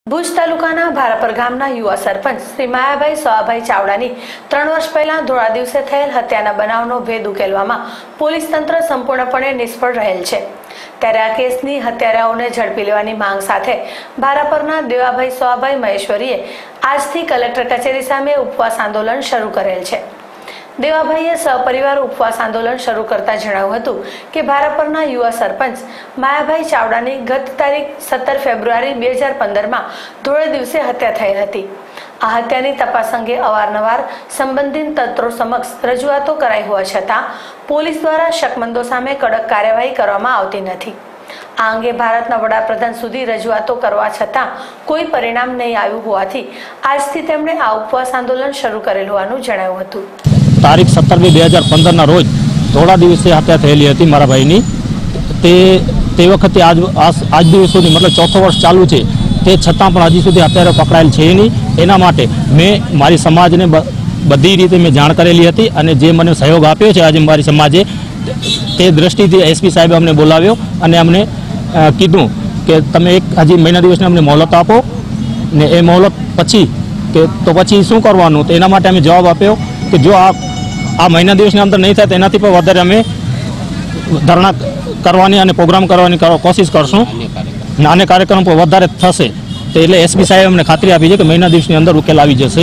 ભુજ તાલુકાના ભારાપર ગામના યુવા સરપંચ શ્રી માયાભાઈ સવાભાઈ ચાવડાની 3 વર્ષ પહેલા ધોળા દિવસે થયેલ હત્યાના બનાવનો ભેદ ઉકેલવામાં પોલીસ તંત્ર સંપૂર્ણપણે નિષ્ફળ રહેલ છે। ત્યારે આ કેસની હત્યારાઓને ઝડપી લેવાની માંગ સાથે ભારાપરના દેવાભાઈ સવાભાઈ મહેશ્વરીએ આજથી કલેક્ટર કચેરી સામે ઉપવાસ આંદોલન શરૂ કરેલ છે। દેવાભાઈએ સહપરિવાર ઉપવાસ આંદોલન શરૂ કરતા જણાવ્યું હતું કે ભારાપરના યુવા સરપંચ માયાભાઈ ચાવડાની ગત તારીખ 17 ફેબ્રુઆરી 2015 ધોળે દિવસે હત્યા થયેલ હતી। આ હત્યાની તપાસ અંગે અવારનવાર સંબંધિત તંત્રો સમક્ષ રજૂઆતો કરાઈ હોવા છતાં પોલીસ દ્વારા શકમંદો સામે કડક કાર્યવાહી કરવામાં આવતી નથી। આ અંગે ભારતના વડાપ્રધાન સુધી રજૂઆતો કરવા છતાં કોઈ પરિણામ નહીં આવ્યું હોવાથી આજથી તેમણે આ ઉપવાસ આંદોલન શરૂ કરેલ હોવાનું જણાવ્યું હતું। तारीख 17/2015 रोज थोड़ा दिवस से हत्या थयेली हती मारा भाईनी। ते वखते आज दिवस सुधी मतलब चौथो वर्ष चालू है, ते छतां पण हजी सुधी हत्यारो पकड़ायेल छे नहीं। एना माटे मैं मारी समाजने बधी रीते मैं जाण करेली हती अने जे मने सहयोग आप्यो छे आज मारी समाजे ते दृष्टिथी एसपी साहेबे अमने बोलाव्यो अने अमने कीधुं के तमे एक हजी महीना दिवसने अमने मोहलत आपो ने ए मोहलत पछी के तो पछी शुं करवानुं। तो एना माटे अमे जवाब आप्यो कि जो आ महीना दिवसनी अंदर नहीं थाय तेनाथी पण वधारे अमे धरना करवानी अने प्रोग्राम करवानी कोशिश करशुं। आने कार्यक्रम पर वधारे थशे तो एटले एसपी साहेब अमने खातरी आपी छे कि महीना दिवसनी अंदर उकेल आवी जशे।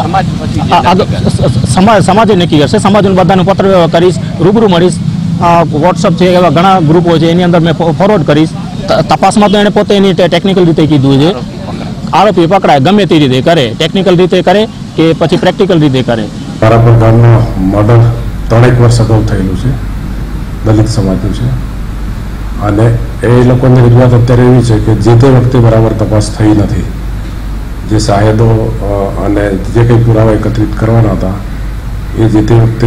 समाजे नक्की करशे। समाजने बधाने पत्र व्यवहार करीश, रूबरू मळीश, वॉट्सअप छे एवा घणा ग्रुपो छे एनी अंदर मैं फॉरवर्ड करीश। तपासमां तो एने पोते एनी टेक्निकल रीते कीधुं छे आरोपी पकड़ाय गमे ते रीते करे, टेक्निकल रीते करे के पछी प्रेक्टिकल रीते करे। भारापर गामनो मर्डर 3 वर्ष अगाऊ थयेलुं छे, दलित समाजनुं छे अने ए लोकोनी रजूआत अत्यारे एवी छे के जे ते वखते बराबर तपास थई नथी। जे साहेदो अने जे कंई पुरावा एकत्रित करवाना हता ए जे ते वखते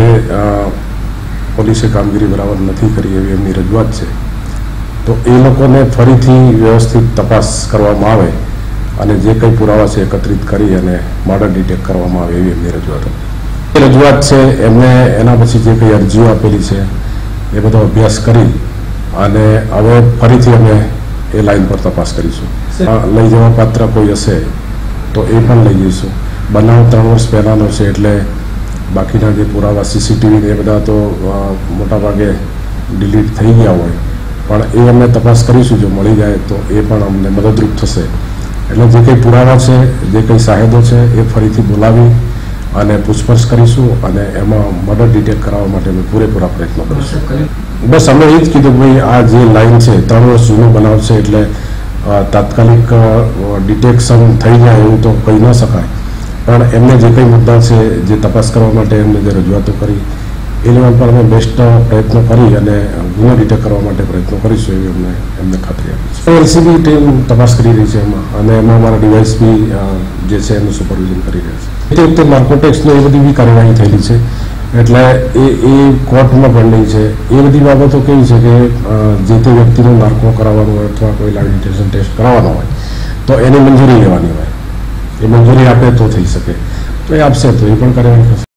पोलीसे कामगीरी बराबर नथी करी एवी एमनी रजूआत छे। तो ए लोकोने फरीथी व्यवस्थित तपास करवामां आवे अने जे कंई पुरावा छे एकत्रित करी अने मर्डर डिटेक्ट करवामां आवे एवी एमनी रजूआत है। एमने एना पछी जे कई अरजीओ आपेली है ए बधो अभ्यास करी अने हवे फरीथी अमे ए लाइन पर तपास करीशुं। लई जवा पात्र कोई हशे तो ए पण लई जईशुं। बनाव 3 वर्ष पहेलानो छे एटले बाकीना जे पुरावा सीसीटीवी ने बधा तो मोटा भागे डिलीट थई गया होय पण ए अमे तपास करीशुं। जो मळी जाए तो ए पण अमने मददरूप थशे। एटले जे कई पुरावा छे जे कई साहेदो छे ए फरीथी बोलावी અને પૂછપરછ કરીશું અને એમાં મર્ડર ડિટેક્ટ કરાવવા માટે અમે પૂરેપૂરા પ્રયત્નો કરીશું। બસ અમે એ જ કીધું કે ભાઈ આ જે લાઈન છે 3 વર્ષ જૂનું બનાવ છે એટલે તાત્કાલિક ડિટેક્શન થઈ જાય એવું તો કહી ન શકાય પણ એમને જે કંઈ મુદ્દા છે જે તપાસ કરવા માટે એમને જે રજૂઆતો કરી એ લેવલ પર અમે બેસ્ટ પ્રયત્નો કરી અને ગુનો ડિટેક્ટ કરવા માટે પ્રયત્નો કરીશું એવી એમને ખાતરી આપી છે। એલસીબી ટીમ તપાસ કરી રહી છે એમાં અને એમાં અમારા ડીવાયએસપી જે છે એનું સુપરવિઝન કરી રહ્યા છે। તે વખતે નાર્કોટિક્સની એ બધી બી કાર્યવાહી થયેલી છે એટલે એ કોર્ટમાં પણ નહીં છે। એ બધી બાબતો કેવી છે કે જે તે વ્યક્તિનું નાર્કો કરાવવાનું હોય અથવા કોઈ લાઇવ ડિટેક્શન ટેસ્ટ કરાવવાનો હોય તો એની મંજૂરી લેવાની હોય। એ મંજૂરી આપે તો થઈ શકે તો એ આપશે તો એ પણ કાર્યવાહી થશે।